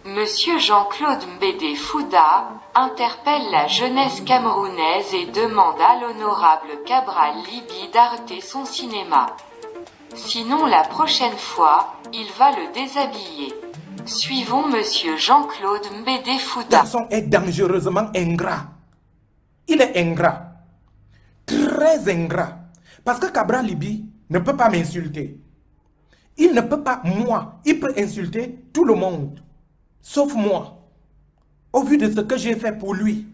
Monsieur Jean-Claude Mbédé Fouda interpelle la jeunesse camerounaise et demande à l'honorable Cabral Libby d'arrêter son cinéma. Sinon la prochaine fois, il va le déshabiller. Suivons Monsieur Jean-Claude Mbédé Fouda. Ce garçon est dangereusement ingrat. Il est ingrat. Très ingrat. Parce que Cabral Libby ne peut pas m'insulter. Il ne peut pas, moi, il peut insulter tout le monde. Sauf moi. Au vu de ce que j'ai fait pour lui.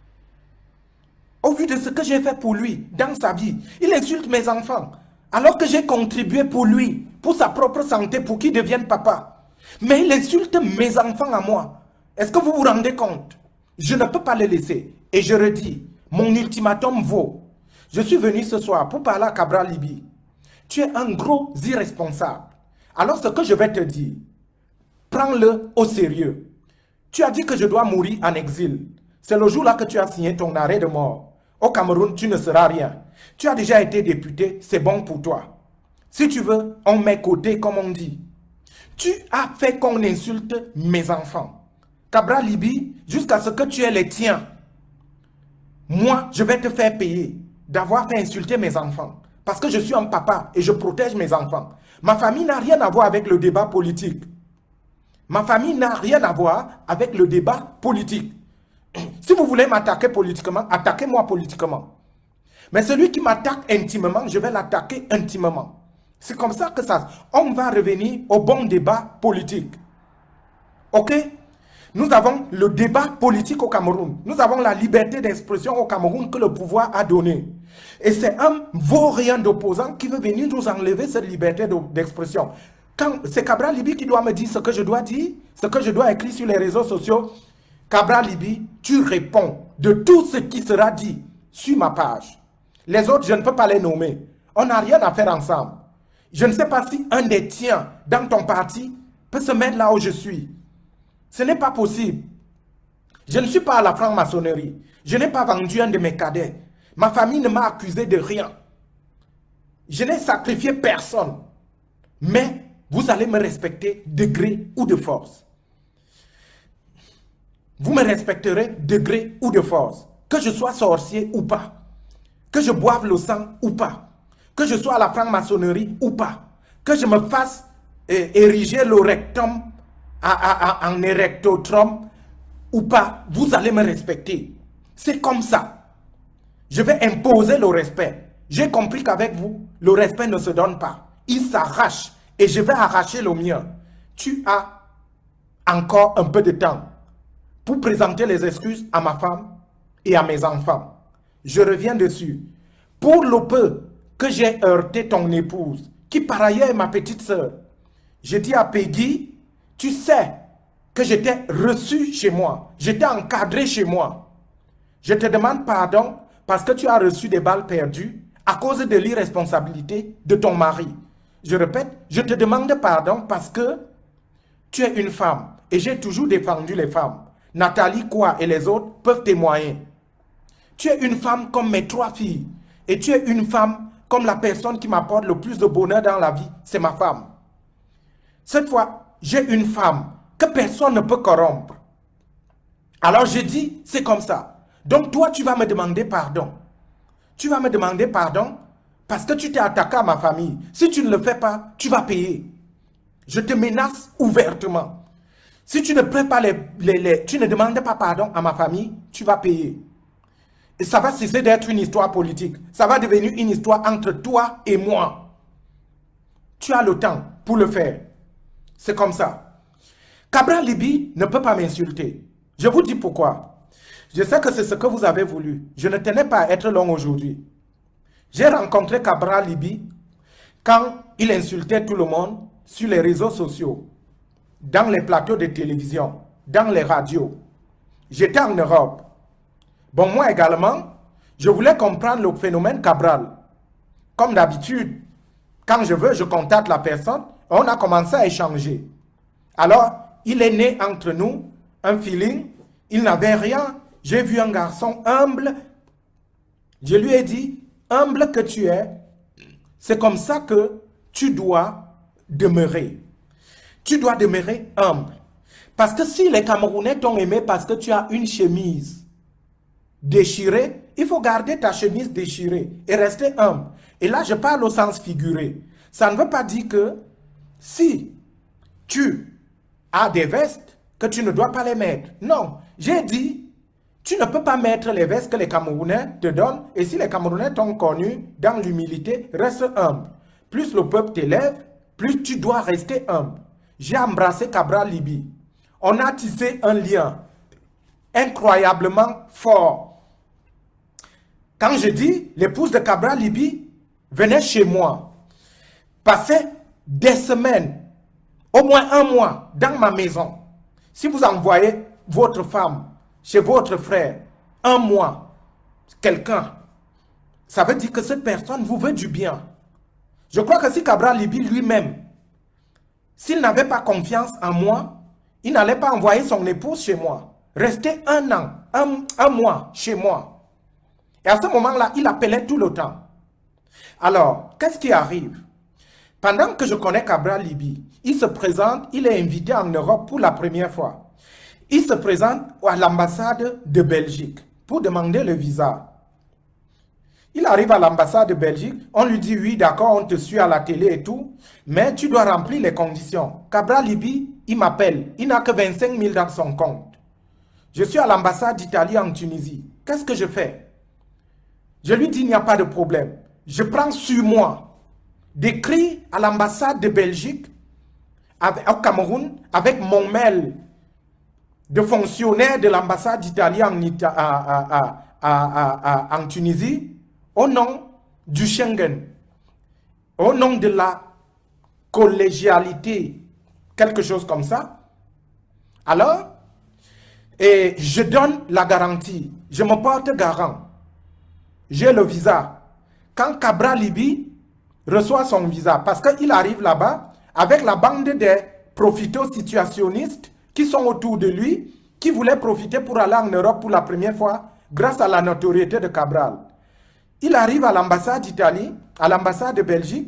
Au vu de ce que j'ai fait pour lui dans sa vie. Il insulte mes enfants. Alors que j'ai contribué pour lui, pour sa propre santé, pour qu'il devienne papa. Mais il insulte mes enfants à moi. Est-ce que vous vous rendez compte? Je ne peux pas le laisser. Et je redis, mon ultimatum vaut. Je suis venu ce soir pour parler à Cabral Libby. Tu es un gros irresponsable. Alors ce que je vais te dire, prends-le au sérieux. Tu as dit que je dois mourir en exil. C'est le jour-là que tu as signé ton arrêt de mort. Au Cameroun, tu ne seras rien. Tu as déjà été député, c'est bon pour toi. Si tu veux, on met côté comme on dit. Tu as fait qu'on insulte mes enfants. Cabral Libby, jusqu'à ce que tu aies les tiens. Moi, je vais te faire payer d'avoir fait insulter mes enfants. Parce que je suis un papa et je protège mes enfants. Ma famille n'a rien à voir avec le débat politique. Ma famille n'a rien à voir avec le débat politique. Si vous voulez m'attaquer politiquement, attaquez-moi politiquement. Mais celui qui m'attaque intimement, je vais l'attaquer intimement. C'est comme ça que ça... On va revenir au bon débat politique. Ok? Nous avons le débat politique au Cameroun. Nous avons la liberté d'expression au Cameroun que le pouvoir a donnée. Et c'est un vaurien d'opposant qui veut venir nous enlever cette liberté d'expression. C'est Cabral Libby qui doit me dire ce que je dois dire, ce que je dois écrire sur les réseaux sociaux. Cabral Libby, tu réponds de tout ce qui sera dit sur ma page. Les autres, je ne peux pas les nommer. On n'a rien à faire ensemble. Je ne sais pas si un des tiens dans ton parti peut se mettre là où je suis. Ce n'est pas possible. Je ne suis pas à la franc-maçonnerie. Je n'ai pas vendu un de mes cadets. Ma famille ne m'a accusé de rien. Je n'ai sacrifié personne. Mais vous allez me respecter de gré ou de force. Vous me respecterez de gré ou de force. Que je sois sorcier ou pas. Que je boive le sang ou pas. Que je sois à la franc-maçonnerie ou pas. Que je me fasse ériger le rectum en érectotrum ou pas. Vous allez me respecter. C'est comme ça. Je vais imposer le respect. J'ai compris qu'avec vous, le respect ne se donne pas. Il s'arrache. Et je vais arracher le mien. Tu as encore un peu de temps pour présenter les excuses à ma femme et à mes enfants. Je reviens dessus. Pour le peu que j'ai heurté ton épouse, qui par ailleurs est ma petite sœur, je dis à Peggy, tu sais que j'étais reçu chez moi, j'étais encadré chez moi. Je te demande pardon parce que tu as reçu des balles perdues à cause de l'irresponsabilité de ton mari. Je répète, je te demande pardon parce que tu es une femme et j'ai toujours défendu les femmes. Nathalie Kwa et les autres peuvent témoigner. Tu es une femme comme mes 3 filles et tu es une femme comme la personne qui m'apporte le plus de bonheur dans la vie, c'est ma femme. Cette fois, j'ai une femme que personne ne peut corrompre. Alors je dis, c'est comme ça. Donc toi, tu vas me demander pardon. Tu vas me demander pardon parce que tu t'es attaqué à ma famille. Si tu ne le fais pas, tu vas payer. Je te menace ouvertement. Si tu ne prends pas tu ne demandes pas pardon à ma famille, tu vas payer. Et ça va cesser d'être une histoire politique. Ça va devenir une histoire entre toi et moi. Tu as le temps pour le faire. C'est comme ça. Cabral Libby ne peut pas m'insulter. Je vous dis pourquoi. Je sais que c'est ce que vous avez voulu. Je ne tenais pas à être long aujourd'hui. J'ai rencontré Cabral Libby quand il insultait tout le monde sur les réseaux sociaux, dans les plateaux de télévision, dans les radios. J'étais en Europe. Bon, moi également, je voulais comprendre le phénomène Cabral. Comme d'habitude, quand je veux, je contacte la personne. On a commencé à échanger. Alors, il est né entre nous un feeling. Il n'avait rien. J'ai vu un garçon humble. Je lui ai dit, humble que tu es, c'est comme ça que tu dois demeurer. Tu dois demeurer humble. Parce que si les Camerounais t'ont aimé parce que tu as une chemise déchirée, il faut garder ta chemise déchirée et rester humble. Et là, je parle au sens figuré. Ça ne veut pas dire que si tu as des vestes, que tu ne dois pas les mettre. Non, j'ai dit, tu ne peux pas mettre les vestes que les Camerounais te donnent. Et si les Camerounais t'ont connu dans l'humilité, reste humble. Plus le peuple t'élève, plus tu dois rester humble. J'ai embrassé Cabral Libye. On a tissé un lien incroyablement fort. Quand je dis, l'épouse de Cabral Libye venait chez moi, passait des semaines, au moins un mois, dans ma maison. Si vous envoyez votre femme chez votre frère, un mois, quelqu'un, ça veut dire que cette personne vous veut du bien. Je crois que si Cabral Libye lui-même, s'il n'avait pas confiance en moi, il n'allait pas envoyer son épouse chez moi. Rester un an, un mois chez moi. Et à ce moment-là, il appelait tout le temps. Alors, qu'est-ce qui arrive? Pendant que je connais Cabral Libye, il se présente, il est invité en Europe pour la première fois. Il se présente à l'ambassade de Belgique pour demander le visa. Il arrive à l'ambassade de Belgique, on lui dit oui, d'accord, on te suit à la télé et tout, mais tu dois remplir les conditions. Cabral Libye, il m'appelle, il n'a que 25 000 dans son compte. Je suis à l'ambassade d'Italie en Tunisie. Qu'est-ce que je fais? Je lui dis, il n'y a pas de problème. Je prends sur moi d'écrire à l'ambassade de Belgique, au Cameroun, avec mon mail de fonctionnaire de l'ambassade d'Italie en Tunisie, au nom du Schengen, au nom de la collégialité, quelque chose comme ça. Alors, et je donne la garantie, je me porte garant. J'ai le visa. Quand Cabral Libye reçoit son visa, parce qu'il arrive là-bas avec la bande des profito-situationnistes qui sont autour de lui, qui voulaient profiter pour aller en Europe pour la première fois grâce à la notoriété de Cabral. Il arrive à l'ambassade d'Italie, à l'ambassade de Belgique,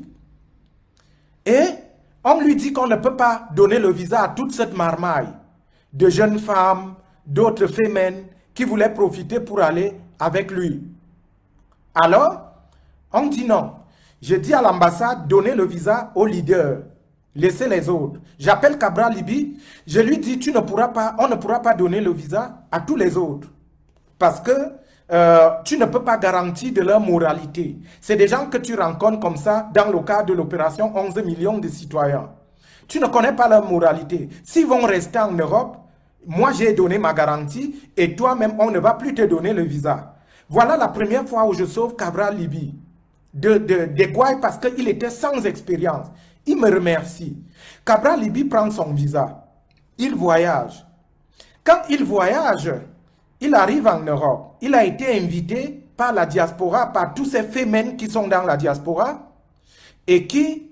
et on lui dit qu'on ne peut pas donner le visa à toute cette marmaille de jeunes femmes, d'autres femmes qui voulaient profiter pour aller avec lui. Alors, on dit non. Je dis à l'ambassade, donnez le visa aux leaders, laissez les autres. J'appelle Cabral Libye, je lui dis, on ne pourra pas donner le visa à tous les autres. Parce que tu ne peux pas garantir de leur moralité. C'est des gens que tu rencontres comme ça dans le cadre de l'opération 11 millions de citoyens. Tu ne connais pas leur moralité. S'ils vont rester en Europe, moi j'ai donné ma garantie et toi-même on ne va plus te donner le visa. Voilà la première fois où je sauve Cabral Libye des Gouailles parce qu'il était sans expérience. Il me remercie. Cabral Libye prend son visa. Il voyage. Quand il voyage, il arrive en Europe. Il a été invité par la diaspora, par tous ces femmes qui sont dans la diaspora et qui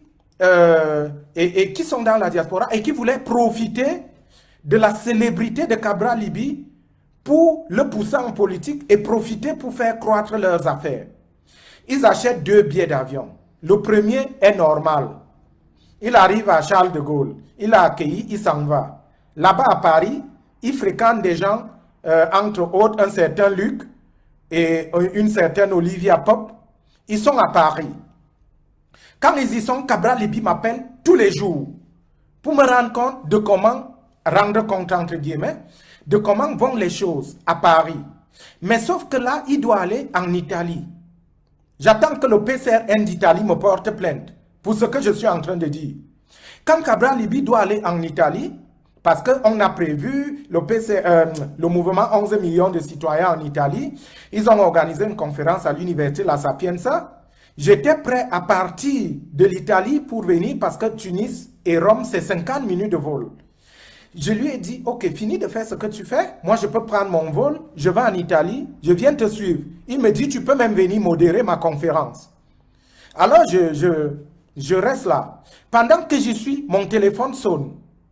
sont dans la diaspora et qui voulaient profiter de la célébrité de Cabral Libye pour le pousser en politique et profiter pour faire croître leurs affaires. Ils achètent 2 billets d'avion. Le premier est normal. Il arrive à Charles de Gaulle. Il a accueilli, il s'en va. Là-bas à Paris, il fréquente des gens, entre autres un certain Luc et une certaine Olivia Pop. Ils sont à Paris. Quand ils y sont, Cabral Libye m'appelle tous les jours pour me rendre compte de comment, rendre compte entre guillemets, de comment vont les choses à Paris. Mais sauf que là, il doit aller en Italie. J'attends que le PCRN d'Italie me porte plainte pour ce que je suis en train de dire. Quand Cabral Libye doit aller en Italie, parce qu'on a prévu le mouvement 11 millions de citoyens en Italie, ils ont organisé une conférence à l'université La Sapienza. J'étais prêt à partir de l'Italie pour venir parce que Tunis et Rome, c'est 50 minutes de vol. Je lui ai dit, ok, finis de faire ce que tu fais. Moi, je peux prendre mon vol. Je vais en Italie. Je viens te suivre. Il me dit, tu peux même venir modérer ma conférence. Alors, je reste là. Pendant que j'y suis, mon téléphone sonne.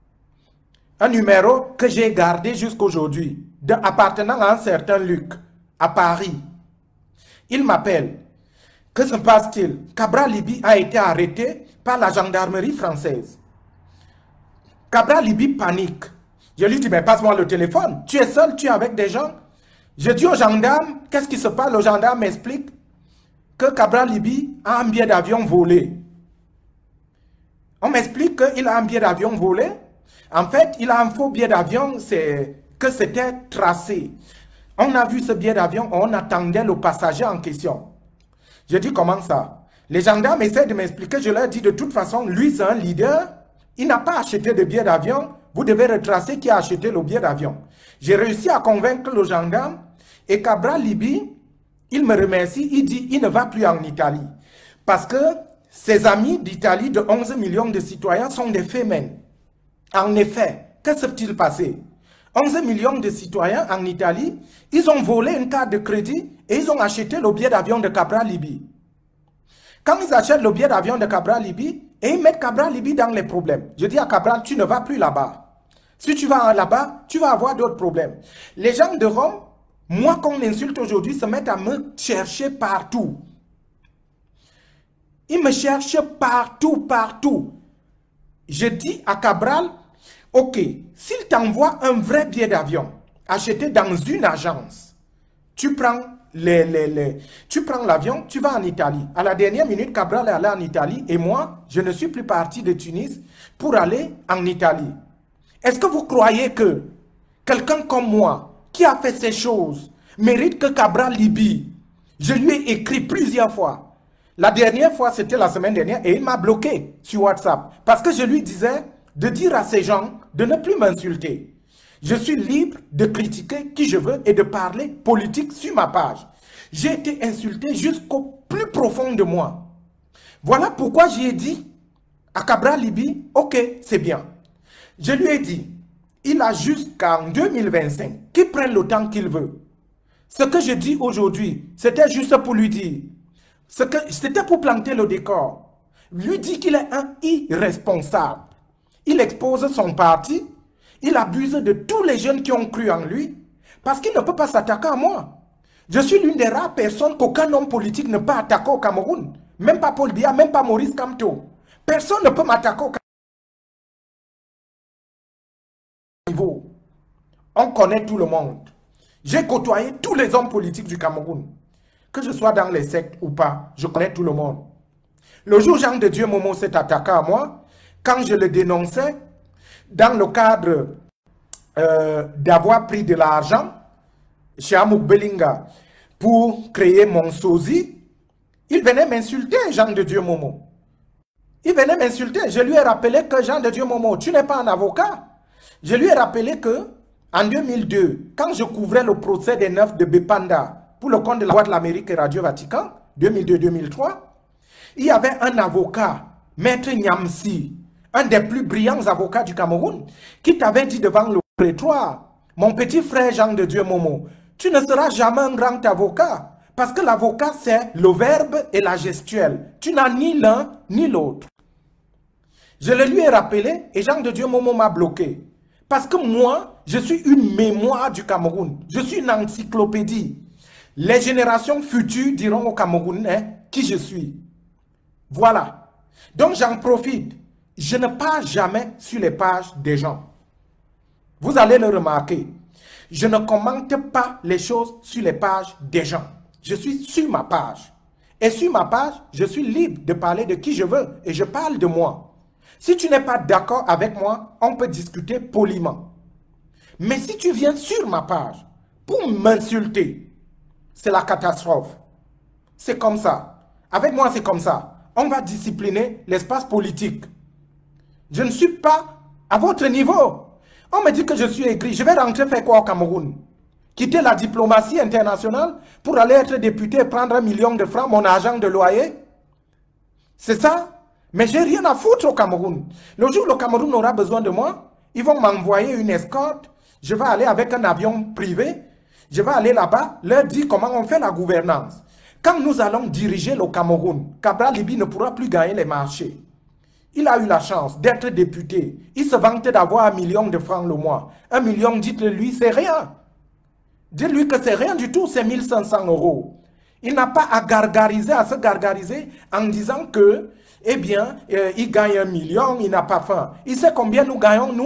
Un numéro que j'ai gardé jusqu'aujourd'hui, appartenant à un certain Luc, à Paris. Il m'appelle. Que se passe-t-il? Cabral Libye a été arrêté par la gendarmerie française. Cabral Libye panique. Je lui dis, mais passe-moi le téléphone. Tu es seul, tu es avec des gens. Je dis au gendarme, qu'est-ce qui se passe? Le gendarme m'explique que Cabral Liby a un billet d'avion volé. On m'explique qu'il a un billet d'avion volé. En fait, il a un faux billet d'avion, c'est que c'était tracé. On a vu ce billet d'avion, on attendait le passager en question. Je dis, comment ça? Les gendarmes essaient de m'expliquer, je leur dis, de toute façon, lui c'est un leader, il n'a pas acheté de billet d'avion, vous devez retracer qui a acheté le billet d'avion. J'ai réussi à convaincre le gendarme et Cabral Liby, il me remercie, il dit, il ne va plus en Italie. Parce que ses amis d'Italie de 11 millions de citoyens sont des fémènes. En effet, que s'est-il passé? 11 millions de citoyens en Italie, ils ont volé une carte de crédit et ils ont acheté le billet d'avion de Cabral Liby. Quand ils achètent le billet d'avion de Cabral Liby, et ils mettent Cabral Liby dans les problèmes. Je dis à Cabral, tu ne vas plus là-bas. Si tu vas là-bas, tu vas avoir d'autres problèmes. Les gens de Rome, moi qu'on insulte aujourd'hui, se mettent à me chercher partout. Ils me cherchent partout, partout. Je dis à Cabral, ok, s'il t'envoie un vrai billet d'avion, acheté dans une agence, tu prends l'avion, tu vas en Italie. À la dernière minute, Cabral est allé en Italie et moi, je ne suis plus parti de Tunis pour aller en Italie. Est-ce que vous croyez que quelqu'un comme moi, qui a fait ces choses, mérite que Cabral Liby, je lui ai écrit plusieurs fois. La dernière fois, c'était la semaine dernière et il m'a bloqué sur WhatsApp parce que je lui disais de dire à ces gens de ne plus m'insulter. Je suis libre de critiquer qui je veux et de parler politique sur ma page. J'ai été insulté jusqu'au plus profond de moi. Voilà pourquoi j'ai dit à Cabral Liby, ok, c'est bien. Je lui ai dit, il a jusqu'en 2025 qu'il prenne le temps qu'il veut. Ce que je dis aujourd'hui, c'était juste pour lui dire, c'était pour planter le décor. Lui dit qu'il est un irresponsable. Il expose son parti, il abuse de tous les jeunes qui ont cru en lui, parce qu'il ne peut pas s'attaquer à moi. Je suis l'une des rares personnes qu'aucun homme politique ne peut attaquer au Cameroun. Même pas Paul Biya, même pas Maurice Kamto. Personne ne peut m'attaquer au Cameroun. On connaît tout le monde. J'ai côtoyé tous les hommes politiques du Cameroun. Que je sois dans les sectes ou pas, je connais tout le monde. Le jour où Jean de Dieu Momo s'est attaqué à moi, quand je le dénonçais, dans le cadre d'avoir pris de l'argent chez Amouk Belinga pour créer mon sosie, il venait m'insulter, Jean de Dieu Momo. Il venait m'insulter. Je lui ai rappelé que Jean de Dieu Momo, tu n'es pas un avocat. Je lui ai rappelé que en 2002, quand je couvrais le procès des 9 de Bepanda pour le compte de la Voix de l'Amérique et Radio Vatican, 2002-2003, il y avait un avocat, Maître Nyamsi, un des plus brillants avocats du Cameroun, qui t'avait dit devant le prétoire, mon petit frère Jean de Dieu Momo, tu ne seras jamais un grand avocat, parce que l'avocat c'est le verbe et la gestuelle. Tu n'as ni l'un ni l'autre. Je le lui ai rappelé et Jean de Dieu Momo m'a bloqué. Parce que moi, je suis une mémoire du Cameroun. Je suis une encyclopédie. Les générations futures diront au Camerounais qui je suis. Voilà. Donc j'en profite. Je ne pars jamais sur les pages des gens. Vous allez le remarquer. Je ne commente pas les choses sur les pages des gens. Je suis sur ma page. Et sur ma page, je suis libre de parler de qui je veux. Et je parle de moi. Si tu n'es pas d'accord avec moi, on peut discuter poliment. Mais si tu viens sur ma page pour m'insulter, c'est la catastrophe. C'est comme ça. Avec moi, c'est comme ça. On va discipliner l'espace politique. Je ne suis pas à votre niveau. On me dit que je suis aigri. Je vais rentrer faire quoi au Cameroun? Quitter la diplomatie internationale pour aller être député et prendre 1 million de francs, mon argent de loyer? C'est ça? Mais j'ai rien à foutre au Cameroun. Le jour où le Cameroun aura besoin de moi, ils vont m'envoyer une escorte. Je vais aller avec un avion privé. Je vais aller là-bas, leur dire comment on fait la gouvernance. Quand nous allons diriger le Cameroun, Cabral Liby ne pourra plus gagner les marchés. Il a eu la chance d'être député. Il se vantait d'avoir 1 million de francs le mois. 1 million, dites-le lui, c'est rien. Dites-lui que c'est rien du tout, c'est 1 500 €. Il n'a pas à gargariser, à se gargariser en disant que, eh bien, il gagne 1 million, il n'a pas faim. Il sait combien nous gagnons, nous?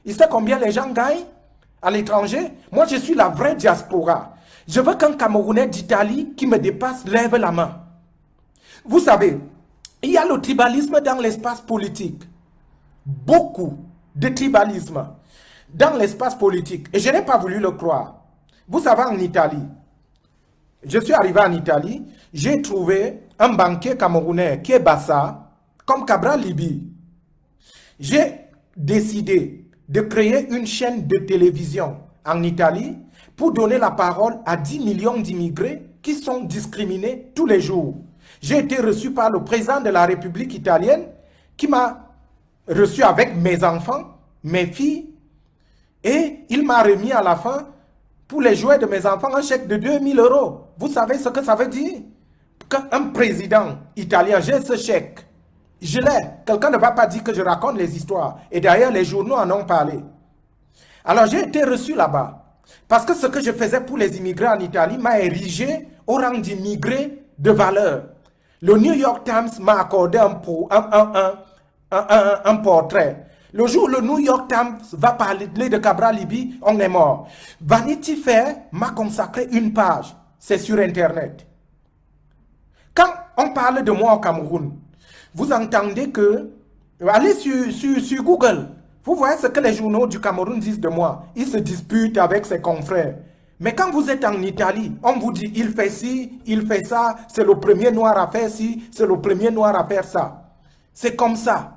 Il sait combien les gens gagnent à l'étranger. Moi, je suis la vraie diaspora. Je veux qu'un Camerounais d'Italie qui me dépasse lève la main. Vous savez, il y a le tribalisme dans l'espace politique. Beaucoup de tribalisme dans l'espace politique. Et je n'ai pas voulu le croire. Vous savez, en Italie, je suis arrivé en Italie, j'ai trouvé un banquier camerounais qui est Bassa, comme Cabral Libi. J'ai décidé de créer une chaîne de télévision en Italie pour donner la parole à 10 millions d'immigrés qui sont discriminés tous les jours. J'ai été reçu par le président de la République italienne qui m'a reçu avec mes enfants, mes filles, et il m'a remis à la fin, pour les jouets de mes enfants, un chèque de 2000 €. Vous savez ce que ça veut dire? Qu'un président italien, j'ai ce chèque. Je l'ai. Quelqu'un ne va pas dire que je raconte les histoires. Et d'ailleurs, les journaux en ont parlé. Alors, j'ai été reçu là-bas. Parce que ce que je faisais pour les immigrés en Italie m'a érigé au rang d'immigré de valeur. Le New York Times m'a accordé un portrait. Le jour où le New York Times va parler de Cabral Libi, on est mort. Vanity Fair m'a consacré une page. C'est sur Internet. Quand on parle de moi au Cameroun, vous entendez que... Allez sur Google. Vous voyez ce que les journaux du Cameroun disent de moi. Ils se disputent avec ses confrères. Mais quand vous êtes en Italie, on vous dit il fait ci, il fait ça, c'est le premier noir à faire ci, c'est le premier noir à faire ça. C'est comme ça.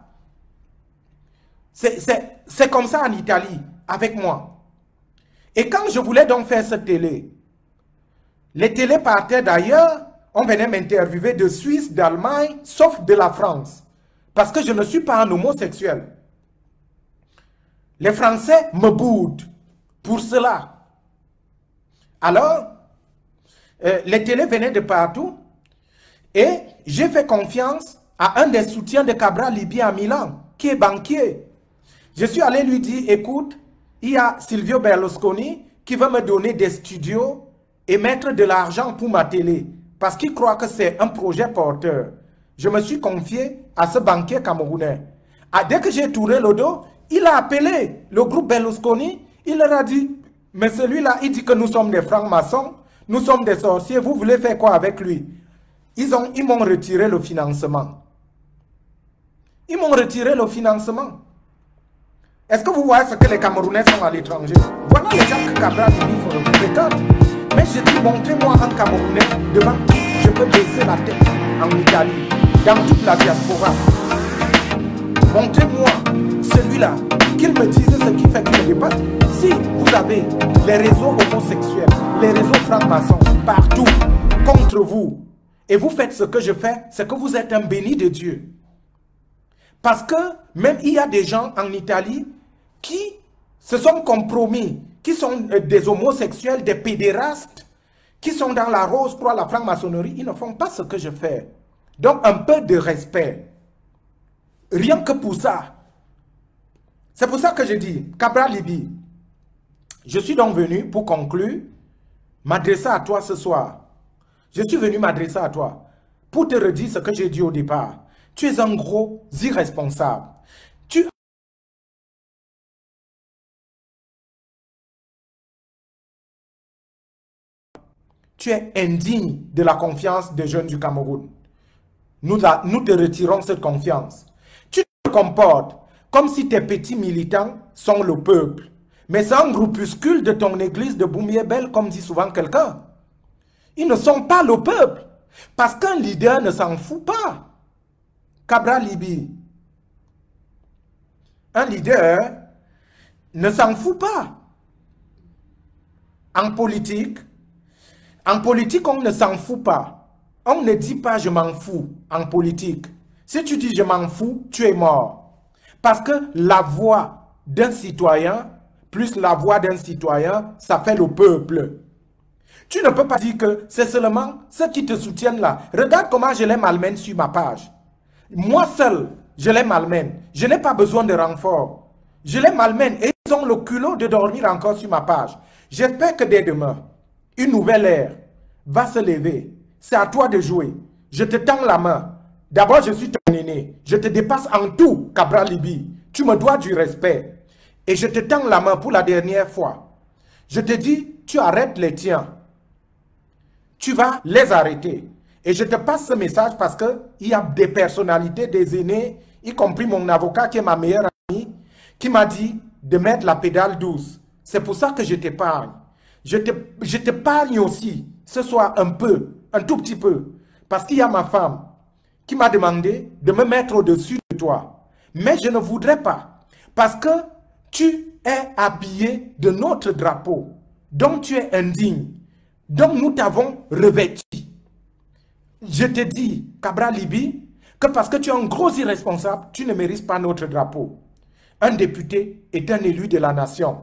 C'est comme ça en Italie, avec moi. Et quand je voulais donc faire cette télé, les télés partaient d'ailleurs, on venait m'interviewer de Suisse, d'Allemagne, sauf de la France. Parce que je ne suis pas un homosexuel. Les Français me boudent pour cela. Alors, les télés venaient de partout et j'ai fait confiance à un des soutiens de Cabral Libi à Milan, qui est banquier. Je suis allé lui dire, écoute, il y a Silvio Berlusconi qui veut me donner des studios et mettre de l'argent pour ma télé, parce qu'il croit que c'est un projet porteur. Je me suis confié à ce banquier camerounais. Dès que j'ai tourné le dos, il a appelé le groupe Berlusconi, il leur a dit, mais celui-là, il dit que nous sommes des francs-maçons, nous sommes des sorciers, vous voulez faire quoi avec lui? Ils m'ont retiré le financement. Ils m'ont retiré le financement. Est-ce que vous voyez ce que les Camerounais sont à l'étranger? Voilà les gens que Cabral Libi fréquente. Mais je dis, montrez-moi un Camerounais devant qui je peux baisser la tête en Italie, dans toute la diaspora. Montrez-moi celui-là, qu'il me dise ce qui fait qu'il me dépasse. Si vous avez les réseaux homosexuels, les réseaux francs-maçons, partout, contre vous, et vous faites ce que je fais, c'est que vous êtes un béni de Dieu. Parce que même il y a des gens en Italie qui se sont compromis, qui sont des homosexuels, des pédérastes, qui sont dans la rose croix, la franc-maçonnerie, ils ne font pas ce que je fais. Donc un peu de respect. Rien que pour ça. C'est pour ça que je dis, Cabral Libi, je suis donc venu pour conclure, m'adresser à toi ce soir. Je suis venu m'adresser à toi pour te redire ce que j'ai dit au départ. Tu es un gros irresponsable. Tu es indigne de la confiance des jeunes du Cameroun. Nous te retirons cette confiance. Tu te comportes comme si tes petits militants sont le peuple. Mais c'est un groupuscule de ton église de Boumiébel, comme dit souvent quelqu'un. Ils ne sont pas le peuple. Parce qu'un leader ne s'en fout pas. Cabral Libi. Un leader ne s'en fout pas. En politique, on ne s'en fout pas. On ne dit pas je m'en fous en politique. Si tu dis je m'en fous, tu es mort. Parce que la voix d'un citoyen, plus la voix d'un citoyen, ça fait le peuple. Tu ne peux pas dire que c'est seulement ceux qui te soutiennent là. Regarde comment je les malmène sur ma page. Moi seul, je les malmène. Je n'ai pas besoin de renfort. Je les malmène et ils ont le culot de dormir encore sur ma page. J'espère que dès demain, une nouvelle ère va se lever. C'est à toi de jouer. Je te tends la main. D'abord, je suis ton aîné. Je te dépasse en tout, Cabral Libi. Tu me dois du respect. et je te tends la main pour la dernière fois. Je te dis, tu arrêtes les tiens. Tu vas les arrêter. Et je te passe ce message parce qu'il y a des personnalités, des aînés, y compris mon avocat qui est ma meilleure amie, qui m'a dit de mettre la pédale douce. C'est pour ça que je t'épargne. Je t'épargne aussi, ce soir un peu, un tout petit peu. Parce qu'il y a ma femme qui m'a demandé de me mettre au-dessus de toi. Mais je ne voudrais pas. Parce que tu es habillé de notre drapeau. Donc tu es indigne. Donc nous t'avons revêtu. Je te dis, Cabral Libye, que parce que tu es un gros irresponsable, tu ne mérites pas notre drapeau. Un député est un élu de la nation.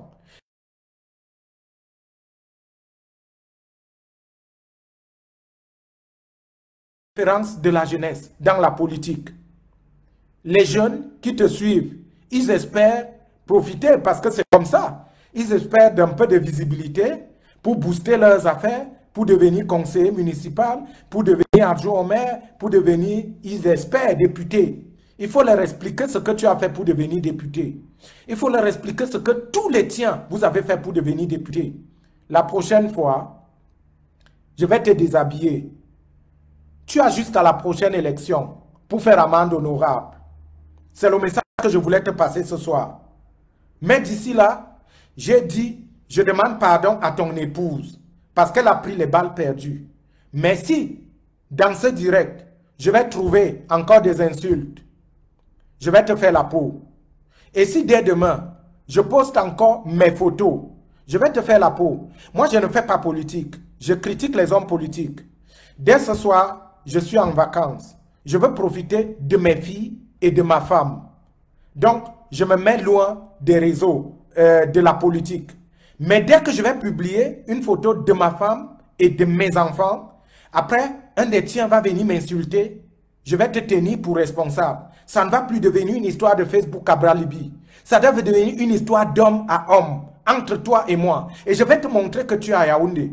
De la jeunesse dans la politique. Les jeunes qui te suivent, ils espèrent profiter parce que c'est comme ça. Ils espèrent d'un peu de visibilité pour booster leurs affaires, pour devenir conseiller municipal, pour devenir adjoint au maire, pour devenir, ils espèrent, député. Il faut leur expliquer ce que tu as fait pour devenir député. Il faut leur expliquer ce que tous les tiens, vous avez fait pour devenir député. La prochaine fois, je vais te déshabiller. Tu as jusqu'à la prochaine élection pour faire amende honorable. C'est le message que je voulais te passer ce soir. Mais d'ici là, j'ai dit, je demande pardon à ton épouse parce qu'elle a pris les balles perdues. Mais si, dans ce direct, je vais trouver encore des insultes, je vais te faire la peau. Et si dès demain, je poste encore mes photos, je vais te faire la peau. Moi, je ne fais pas politique. Je critique les hommes politiques. Dès ce soir, je suis en vacances. Je veux profiter de mes filles et de ma femme. Donc, je me mets loin des réseaux, de la politique. Mais dès que je vais publier une photo de ma femme et de mes enfants, après, un des tiens va venir m'insulter. Je vais te tenir pour responsable. Ça ne va plus devenir une histoire de Facebook Cabral Libye. Ça doit devenir une histoire d'homme à homme, entre toi et moi. Et je vais te montrer que tu es à Yaoundé.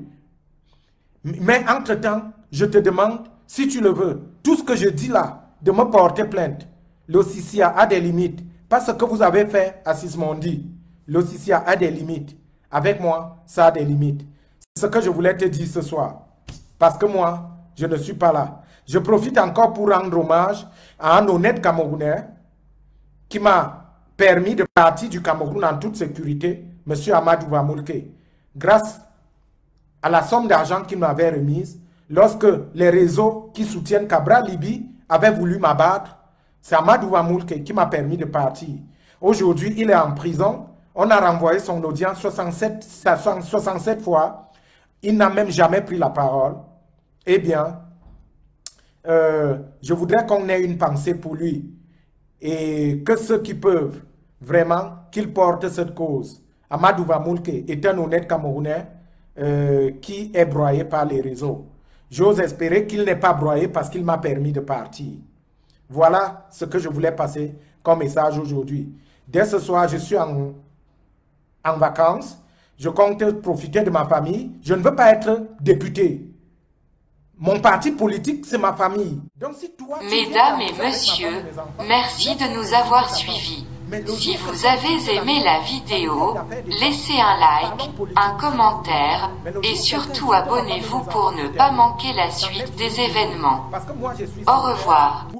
Mais entre-temps, je te demande, si tu le veux, tout ce que je dis là, de me porter plainte. L'OCCIA a des limites. Pas ce que vous avez fait à Sismondi. L'OCCIA a des limites. Avec moi, ça a des limites. C'est ce que je voulais te dire ce soir. Parce que moi, je ne suis pas là. Je profite encore pour rendre hommage à un honnête Camerounais qui m'a permis de partir du Cameroun en toute sécurité, M. Amadou Vamoulke. Grâce à la somme d'argent qu'il m'avait remise, lorsque les réseaux qui soutiennent Cabral Libye avaient voulu m'abattre, c'est Amadou Vamoulke qui m'a permis de partir. Aujourd'hui, il est en prison. On a renvoyé son audience 67 fois. Il n'a même jamais pris la parole. Eh bien, je voudrais qu'on ait une pensée pour lui. Et que ceux qui peuvent, vraiment, qu'ils portent cette cause. Amadou Vamoulke est un honnête Camerounais qui est broyé par les réseaux. J'ose espérer qu'il n'est pas broyé parce qu'il m'a permis de partir. Voilà ce que je voulais passer comme message aujourd'hui. Dès ce soir, je suis en vacances. Je compte profiter de ma famille. Je ne veux pas être député. Mon parti politique, c'est ma famille. Donc, si toi, Mesdames et messieurs, merci de nous avoir suivis. Si vous avez aimé la vidéo, laissez un like, un commentaire, et surtout abonnez-vous pour ne pas manquer la suite des événements. Au revoir.